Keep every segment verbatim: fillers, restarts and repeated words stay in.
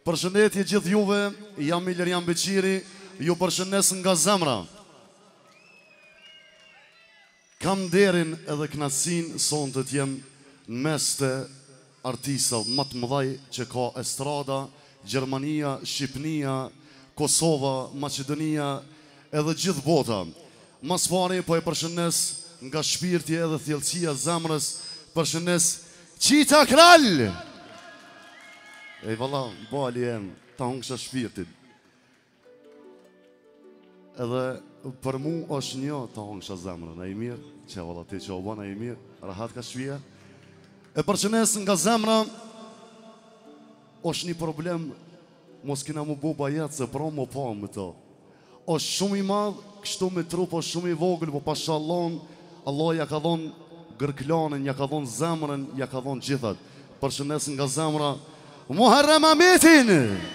Përshëndetje gjithë juve, jam Ilerian Beqiri, ju përshëndes nga zemra. Kam derin edhe knasin son të t'jem në mes të artistëve më të mëdhej që ka estrada, Gjermania, Shqipnia, Kosova, Macedonia, edhe gjithë bota. Mas pari po e përshëndes nga shpirti edhe thjellësia zemrës, përshëndes Qita Krall! E valla, bali jem, ta hongësha shpirtin. Edhe për mu është një ta hongësha zemrën, e i mirë, që valla ti që o bana e i mirë, rahat ka shpia. E përshëndes nga zemra, është një problem, mos kina mu bu bajat se pra më pa me to. është shumë i madhë, kështu me trup është shumë i vogël, po pashallon, Allah ja ka dhonë gërklanin, ja ka dhonë zemrën, ja ka dhonë gjithat. Përshëndes nga zemra, Muharrem Ametin!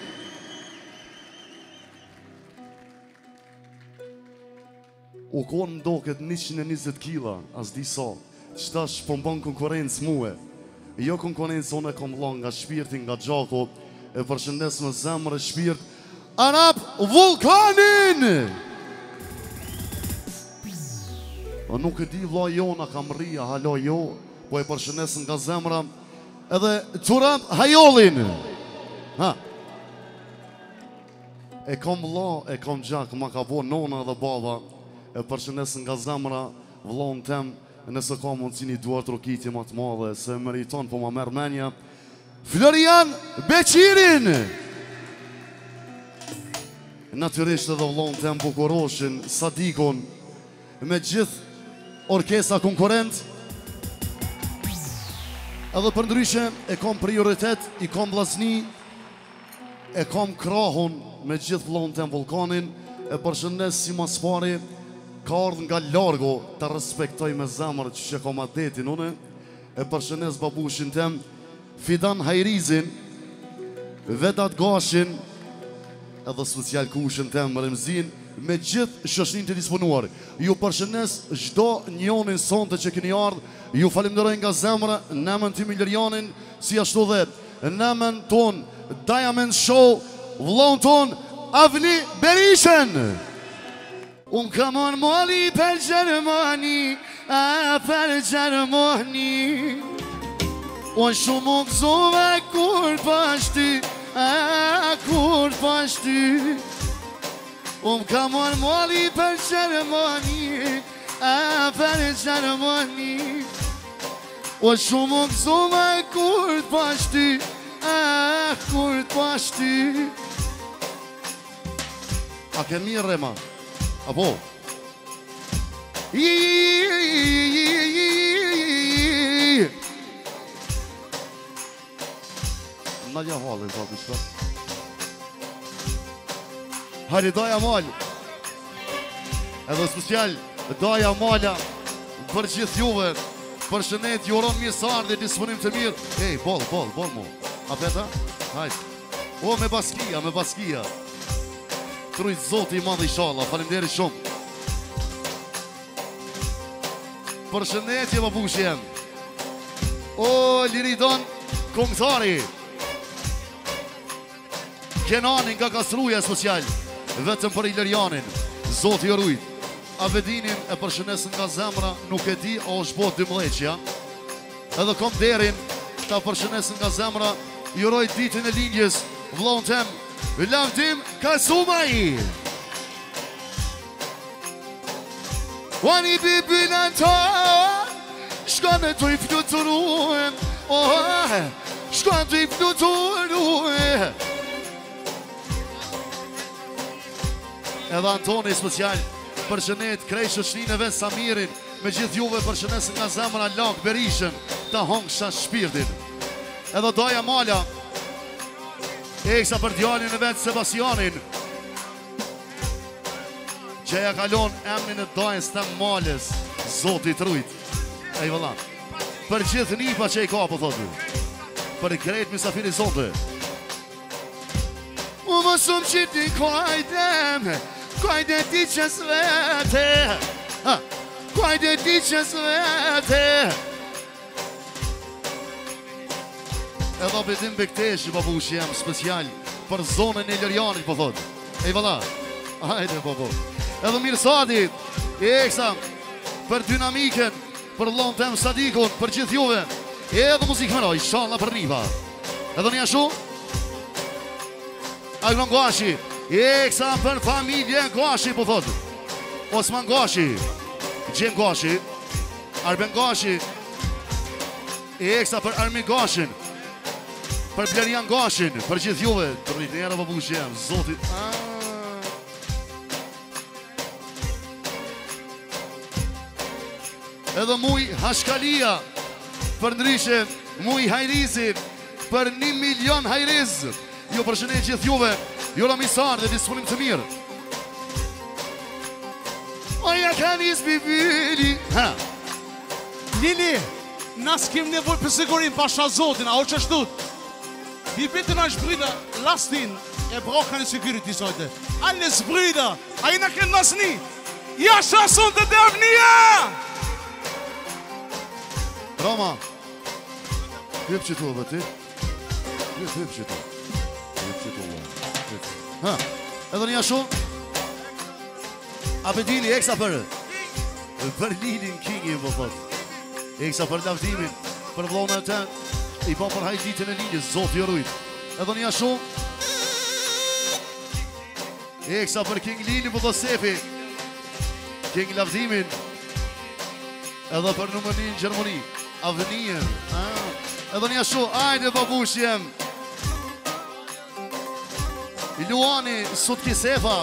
U konë më do këtë njëqind e njëzet kila, as di sa, qëtash po mbën konkurencë muhe. Jo konkurencë, unë e kom lanë nga shpirtin, nga gjako, e përshëndes me zemrë e shpirt, Arap Vulkanin! O nuk e di vla jo, na kam rria, halo jo, po e përshëndes nga zemra, edhe Turab Hajolin. Ha. E kom vla, e kom gjak, ma ka bo nona dhe baba, e përshëndes nga zemra, vlon tem, nëse ka mundësi një duart rokiti ma të madhe, se meriton po ma merë menja, Florian Beqirin! Natyrisht edhe vlon tem Bukuroshin, Sadikon, me gjithë orkesa konkurent, edhe për ndryshe e kom prioritet, i kom vllazni, e kom krahun me gjithë vllon tem Vulkanin, e përshëndes si mas pari, ka ardhë nga largo të respektoj me zemër që që kom adetin une, e përshëndes babushin tem, Fidan Hajrizin, Vedat Gashin, edhe social kushin tem Remzin, me gjithë shoshnin të disponuar. Ju përshëndes gjdo njonin sonte që keni ardhë, ju falimderoj nga zemra, nëmën tim Ilerianin, si ashtu dhe, nëmën ton, Diamond Show, vlon ton, Avni Berishen. Unë kamon moli për Gjermani, a për Gjermani, unë shumë më gëzove kur pashti, a kur pashti. Unë kamon moli për Gjermani, a për Gjermani, unë shumë më gëzove kur pashti, a kur pashti. A ke mirë rema? Apo? Nadja halin, ta të shka. Hajde, daja mal. Edhe special, daja mala për gjithë juve, për shënet, ju uron mirësar dhe disponim të mirë. Ej, bol, bol, bol mu. A peta? Hajde. O, me baskia, me baskia. Trujt zoti i madhe inshallah, falemderi shumë. Për shëndetje babush jem. O, Liridon Kongëtari. Kenanin nga Kastruja social, vetëm për Ilerianin, zoti i rujt. Avedinin e përshëndes nga zemra, nuk e di, a është botë dymdheqja. Edhe kom derin, ta përshëndes nga zemra, juroj ditën e lindjes, vllon tem, Lavdim Kasumaj. Wani bibin ata, shkone të i fluturuem, oh, shkone të i fluturuem. Edhe Antoni special, përshënet krej shoqnineve Samirin, me gjithë juve përshënes nga zemra Lak Berishën, ta hongsha shpirtin. Edhe doja mala, eksa për djalin e vetë Sebastianin, që ja kalon emnin e dajnë stem males, Zotit Rujt. E i vëlla, për gjithë nipa që i ka, po thotë, për i krejt misafiri Zote. U më shumë që ti kuajdem, kuajde ti që svete, kuajde ti që svete. Edhe bedim bektesh, babush jam special, për zonën e Lërjanit, po thot. E valla. Hajde, po po. Edhe Mirsadi, e eksa, për dinamiken, për vllon tem Sadikun, për gjithë juve. Edhe muzikë më roj, inshallah për riva. Edhe një ashu. Agron Gashi, e eksa për familje Gashi, po thot. Osman Gashi, Gjem Gashi, Arben Gashi, e eksa për Armin Gashin, për Blerian Gashin, për gjithë juve, të rritë njëra për buqem, zotit. Edhe muj Hashkalia, për ndryshe, muj Hajrizi, për një milion Hajriz, ju përshëndet gjithë juve, ju ramisar dhe disponim të mirë. Oja ka njës bibili. Ha. Lili, nas kem nevoj për sigurim pasha zotin, a o që shtut. Bibitin është brida, lastin, e broka në security sojte. A në zbrida, a i në kënë nasni. Ja shasun të të avnia! Roma, hyp që tu, bëti. Hyp, hyp që tu. Hyp që tu, ha, edhe një shumë. Abedili, eksa për për Lilin Kingin, po thot. Eksa për lavdimin, për vlonë e ten, i po për hajditin e Lilit, zotë i rujt. Edhe një shumë. Eksa për King Lili, po thot Sefi. King lavdimin. Edhe për numërin Gjermoni. Avnien. Edhe një shumë, ajde babush jem. Luani, sot kisefa.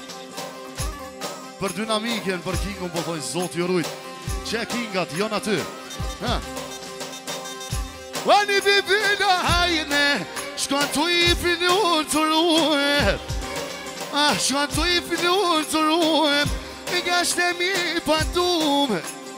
Për dinamiken, për Kingun, po thoj, zotë ju rujt. Që Kingat, jo në ty. Ha? Ani bibila hajne, shkon të i filur të ruhe. Ah, shkon të i filur të ruhe, i nga shtemi pa dume.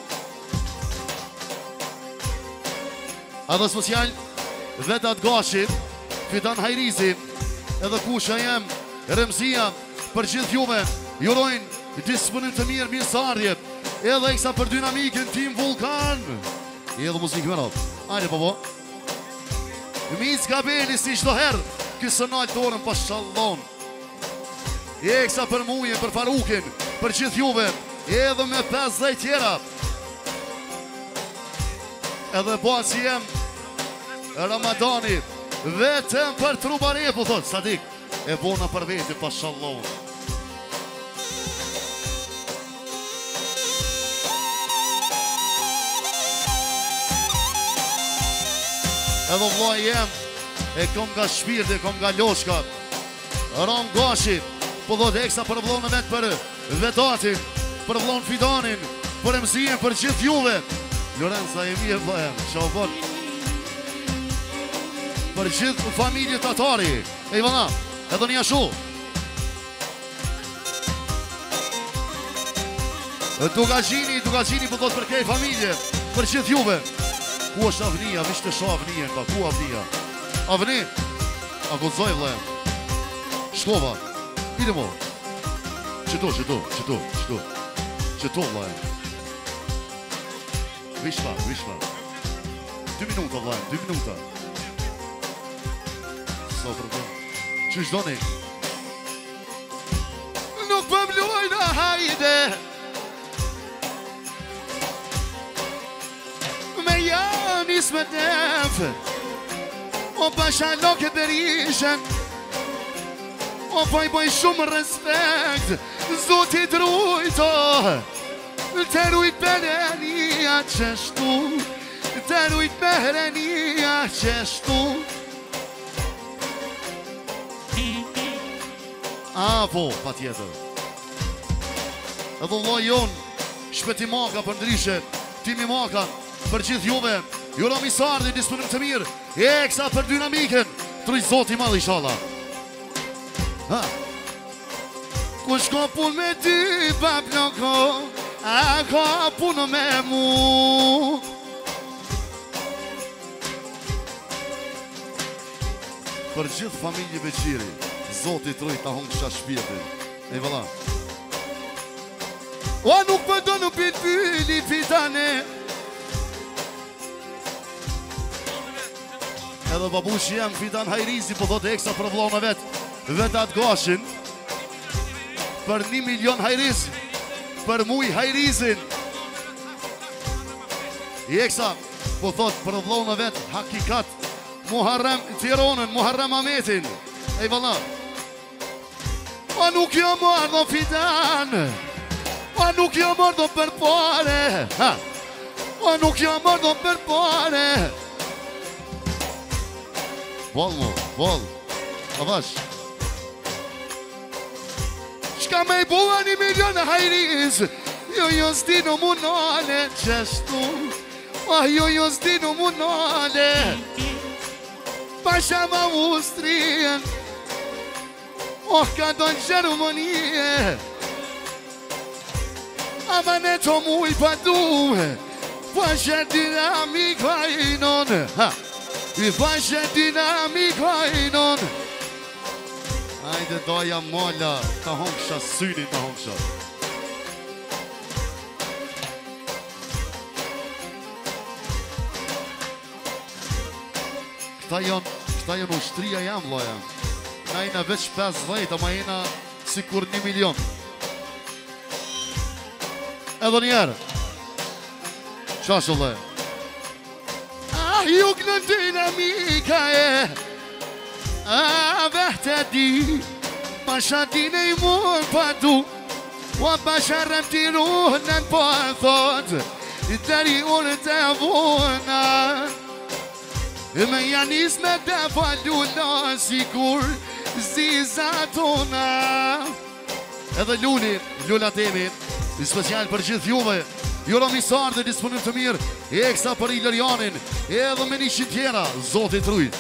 A dhe social, vetat Gashi, Fidan Hajrizi, edhe kusha jem, Remzia, për gjithë juve, jurojnë, disponim të mirë, mirë sardje. Edhe eksa për dinamikin, tim Vulkan. Edhe muzikë më rap. Ajde, po po. Mic Gabeli, si shdo herë, kësë nalë të orën pa shallon. Eksa për muje, për Farukin, për gjithë juve. Edhe me pesëdhjetë tjera. Edhe po si jem Ramadani, vetëm për trubare, po thot, Sadik. E bona për veti pa shallon. Edhe vloj jem, e kom nga shpirt, e kom nga loshka. Ram Gashi, po dhët eksa për vlonë vetë për Vedatin, për vlonë Fidanin, për Emzien, për gjithë juve. Lorenza e mi e vlojem, që o bon. Për gjithë familje Tatari, e i vëna, edhe një ashu. Dugajini, Dugajini po dhët për kej familje, për gjithë juve. Ku është avnia, vishte sho avnien, pa, ku avnia? Avni, a godzoj vlejem. Shkova, ide mo. Qëto, qëto, qëto, qëto. Qëto vlejem. Vishpa, vishpa. Dy minuta vlejem, dy minuta. Sa problem. Qysh doni? Nuk për mlujna, hajde. Janis me nefë, o pasha loke berishen, o poj boj shumë respekt, zotit rujto, të rujt perenia qeshtu, të rujt perenia qeshtu. A, po, pa tjetër. Edhe loj jonë, shpeti maka për ndryshe, timi maka, për gjithë juve, ju ramisardi, disponim të mirë, eksa për dinamiken, truj zoti madhë ishala. Ha. Ku shko pun me ty, pa ploko, a ka punë me mu. Për gjithë familje Beqiri, zoti truj ta hongë qa shpjetin. E vëlla. O nuk për do nuk pit pyli pitane. Edhe babushi jem Fidan Hajrizi, po thot e eksa për vlona vetë. vetat gashin për një milion hajriz, për muj hajrizin. I eksa, po thot për vllon e vet hakikat, Muharrem Tironën, Muharrem Ahmetin. Ej valla. Ma nuk jam ardho fidan, ma nuk jam ardho për pare, ha. Ma nuk jam ardho për pare. Vol mu, vol, a vash. Shka me i bua një milion e hajriz, jo jo s'dinu munale, qeshtu, ah jo jo s'dinu munale. Pasha ma Austrien, oh ka do në Gjermanie. Ama ne to muj pa duhe, pasha dinamik vajnon, ha. I pasha dinamik vajnon. Ajde doja molla, ta hongsha syni, ta hongsha. Këta janë, këta janë ushtria jam, loja. Na jena veç pesëdhjetë, ama jena si kur një milion. Edhe njerë. Qashë, loja. Ah, juk në dinamika e, ah, vehte di, pasha dine i mund pa du, wa pasha rem tiru në po thot, i tëri unë të vuna. Me janis me të falula si kur ziza tona. Edhe Luli, Lula temi, i special për gjithë juve. Juro misar dhe disponim të mirë, eksa për Ilerianin, edhe me një qitë tjera, Zotit Rujt.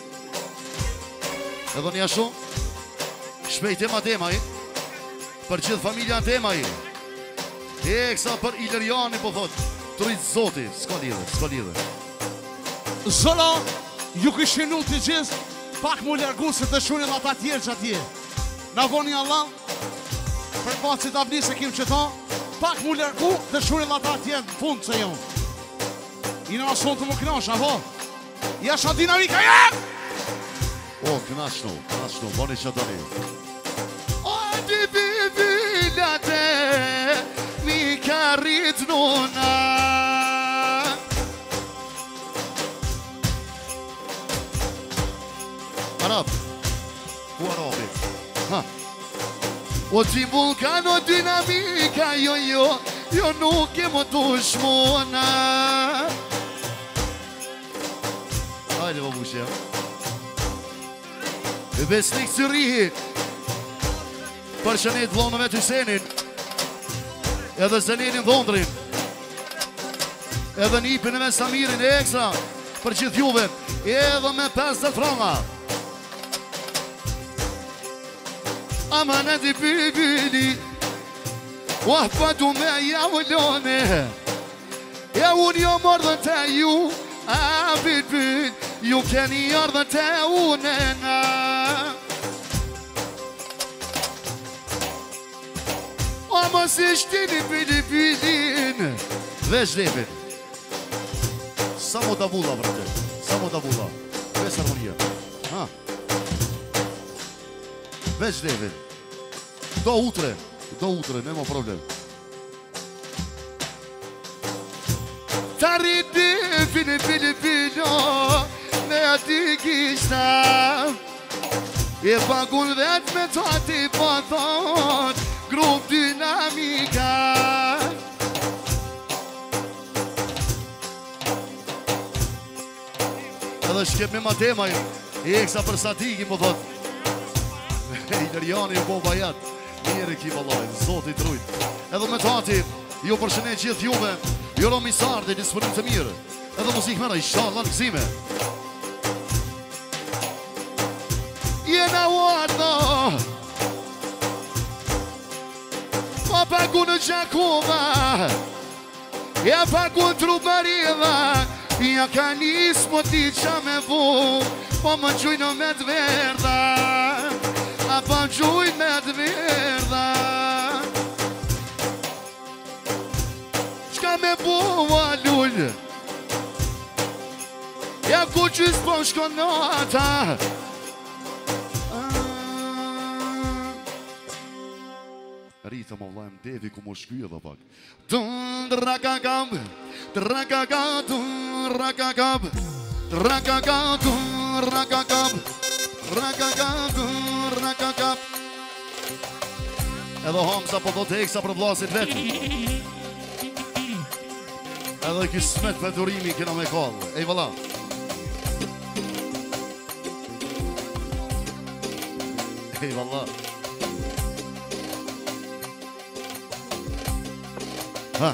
Edhe një ashu, shpejt tema temaj, për gjithë familja temaj. Eksa për Ilerianin, po thot, Trujt Zotit, s'ka lidhe, s'ka lidhe. Zola, ju këshin unë të gjithë, pak mu lërgu se të shunin ata tjerë që atje. Na voni Allah, për pacit abni se kim që ta, pak mu lërgu të shunin ata tjerë në fund që jonë. I në ason të më knash, apo? Jasha dinamika jetë! O, knashnu, knashnu, boni që të një. O, di bibilate, mi ka rritë nuna. Arab, ku Arabi, ha. O ti vulkan o dinamika, jo jo, jo nuk e më të shmona. Hajde po bushja. Besnik Syrihi, për shënit vlonëve të Hysenin, edhe Zelinin Dhondrin, edhe Nipin e Samirin e ekstra, për gjithë juve, edhe me pesëdhjetë franga. Amanet i bibili, wahpatu me javlone, ja unë jo mordën të ju, a bilbil, ju keni ardhën të unena. O mos i shtini bilibilin, dhe shdepin. Sa mo të vulla, vrate, sa mo të vulla, bes harmonia, ha. Veç devin. Do utre, do utre, nema problem. Tari devin e bilibilo, me ati kishta. E pagun vet me të ati po thot, grup dinamika. Edhe shkep me ma temaj, e eksa për statiki po thot. Ileriani u bo bajat, njeri ki valaj, Zotit Rujt. Edhe me tati, ju përshënet gjithë juve, ju romisar dhe disponim të mirë. Edhe muzik mëra, inshallah në këzime. Jena uardo, pa pagu në Gjakova, ja pagu në Trupariva, ja ka njës më ti qa me vu, po më gjujnë me të verda. A pa gjuj me të verda. Qka me bua lull, ja ku qys po shko nata. drejta ma vllajm devi ku më shky edhe pak. Tun rakakab, rakakab, rakakab, rakakab, rakakab, rakakab, rakakab. Edhe Hamza po do të eksa për vllasit vetë. Edhe kismet për durimi kena me kallë. Ej valla. Ej valla. Ha.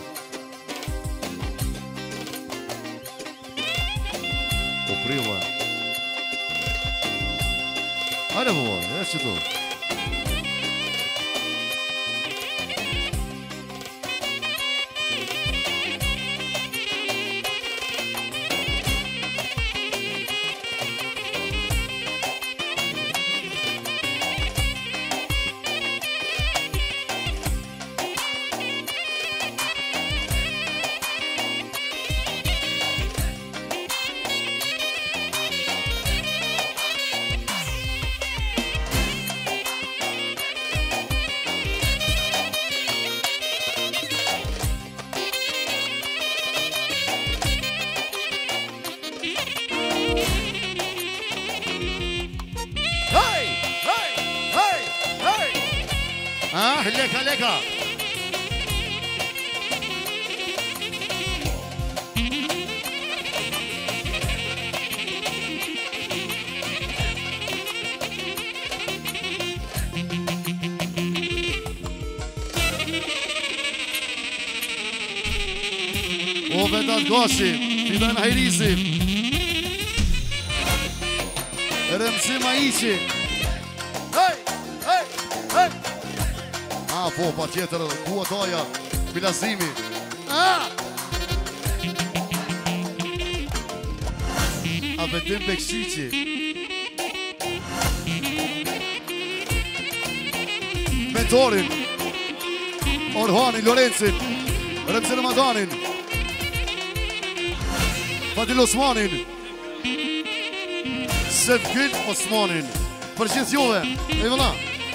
Po prilla. Hajde valla, e që tu. Ah, leka, leka. O Vedat Gashi, Fidan Hajrizi, Remzi Maiqi. Hej, hej, hej. Ah, po, pa tjetër, Kua Daja, Bilazimi. Ah! A Bedim Bekshiqi. Mentorin, Orhanin, Lorencin, Remzi Ramadanin, Fadil Osmanin, Sevgil Osmanin, për gjithë juve, e vëlla.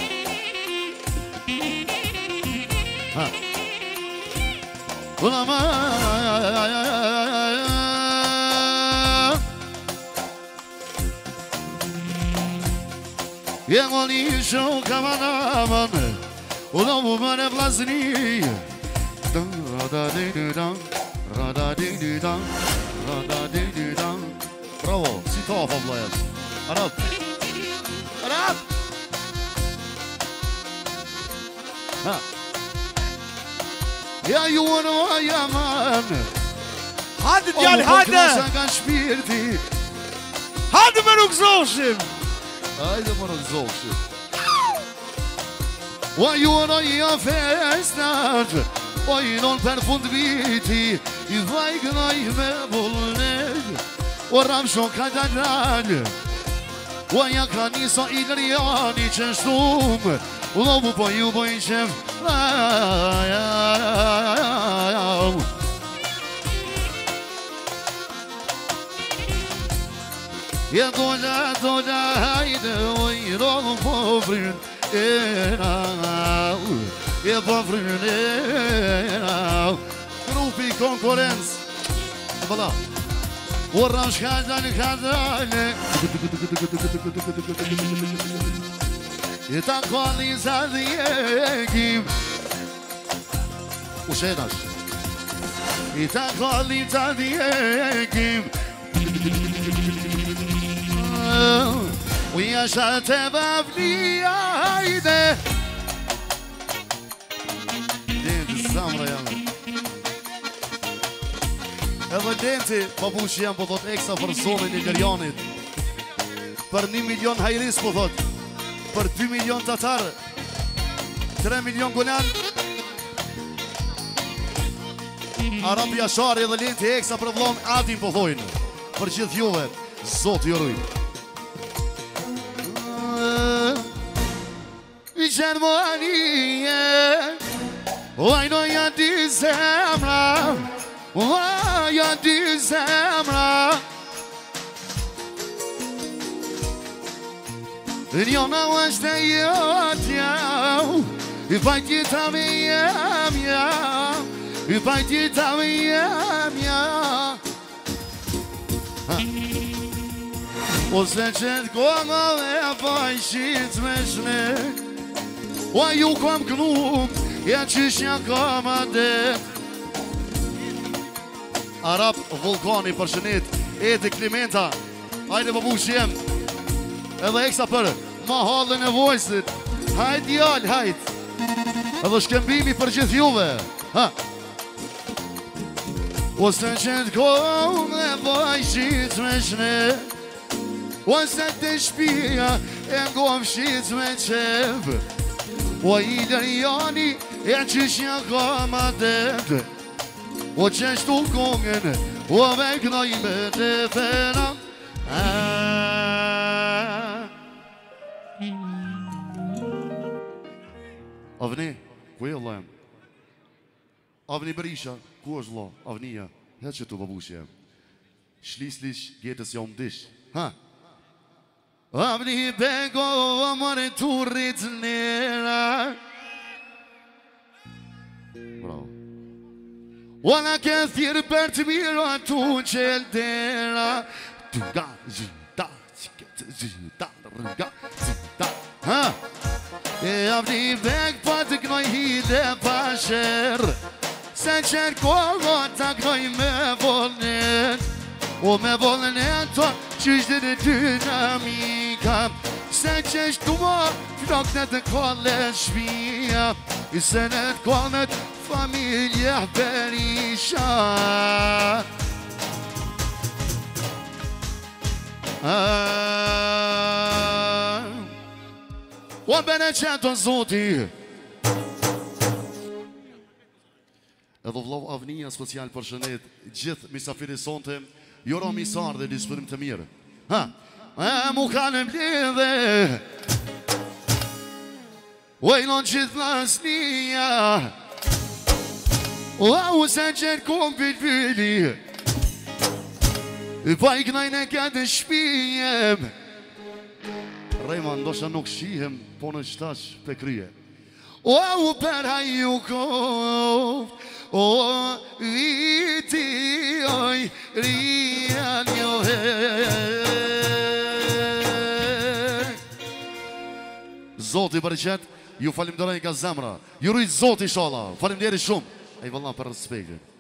Ha. Vëlla ma Jemo një shumë kamanaman Ulla mu më në vlasni Rada-di-di-dam Rada-di-di-dam Rada-di-di-dam Bravo, si ta fa vlajet Arab Arab Ha Ja ju në ajaman Hadi djali, hadi! Knasa ka shpirti Hadi me nuk zoshim! Hajde më nuk zoshim O ju në aja festat O i non për fund viti I vajgënaj me vullnet O ram shon ka të gjallë O ja ka njësa i lërjani që shtum O lobu po ju po i qef Ja dola, dola, hajde O i rogu po frin Ja po frin Grupi konkurenc Vëlla O ram shkallën, kallën I ta kalli sa dhjekim U shenash I ta kalli sa dhjekim U jasha të bavli ajde Denti, zamra janë Edhe Denti, babushi jam po thot eksa për zonën e Lërjanit Për një milion hajris po thot Për dy milion tatar tre milion golan Arab Jashari dhe Lenti eksa për vlon Adin po thojnë Për gjithë juve Zotë ju rujnë I qenë më anije Vajno janë di zemra Vajno janë di zemra Njona është e jotja I bajtjeta me jemja, I bajtjeta me jemja. O se qëtë koma dhe bajshit me shnek, o ju kom knum, ja qyshja koma det. Arab Vulkani përshënit, Eti Klimenta, hajde babush jem, edhe eksa për mahallën e vojsit, hajt jall, hajt, edhe shkembimi për gjithë juve, ha. O se qëtë kohë dhe bajshit me shnek, o se të shpia e ngom shit me qep, o i lërjani e qyshja koma det. O qeshtu kongen, o veknoj me të fena. Avni, ku e Allah jam? Avni Berisha, ku është Allah? Avnija, hetë që tu babushje. Shlislish, gjetës jam dish. Ha? Avni bego, o mare turrit nera. Bravo. Wala këthir për të miro atu qeldera. Tu ga zita, zita, rënga, zita. Ha? E avni vek pa të knoj hide pasher, se qenë kogo të knoj me volnet. O me volnet to qyshtë dhe dynamika, se qeshtë tu mo floknet në kolle shpia, I se në të kollet familje Berisha. O bene qëtë zoti. Edhe vlov Avnia special për shënet gjithë misafiri sonte, joro misar dhe disponim të mirë. Ha, e mu kanë mblidhe, o i non gjithë lasnia, o u se qenë kompit fili, pa i knajnë e këtë shpijem. Rejma ndosha nuk shihem, po në qëtash pe kryje. O u për haju koft, o viti oj rian jo he. Zoti bërqet, ju falimderoj nga zemra, ju rujtë Zoti shala, falimderi shumë. E i vëllam për respektin.